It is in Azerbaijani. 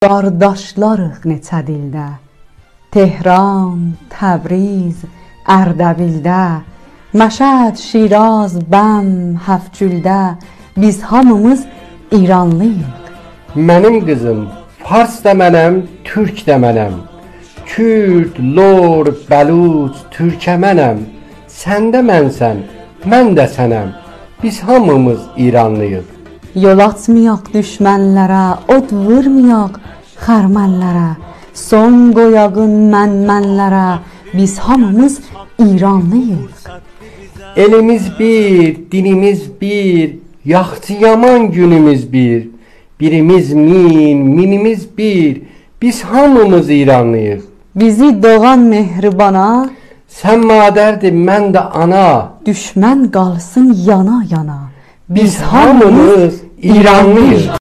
qardaşlarıq neçə dildə. Tehran, Təbriz, Ərdəbildə, Məşəd, Şiraz, Bəm, Həfcüldə biz hamımız İranlıyıq. Mənim qızım Fars da mənəm, Türk də mənəm. Kürd, Lor, Bəluc, Türkəmənəm. Sən də mənsən, mən də sənəm. Biz hamımız İranlıyıq. Yol atmayaq düşmənlərə, od vurmayaq xərmənlərə. Son qoyağın mənlərə, biz hamımız İranlıyıq. Elimiz bir, dinimiz bir, yaxşı yaman günümüz bir. Birimiz min, minimiz bir, biz hamımız İranlıyıq. Bizi doğan mehribana, sən madərdir, mən də ana. Düşmən qalsın yana yana. Biz hamımız İranlıyıq.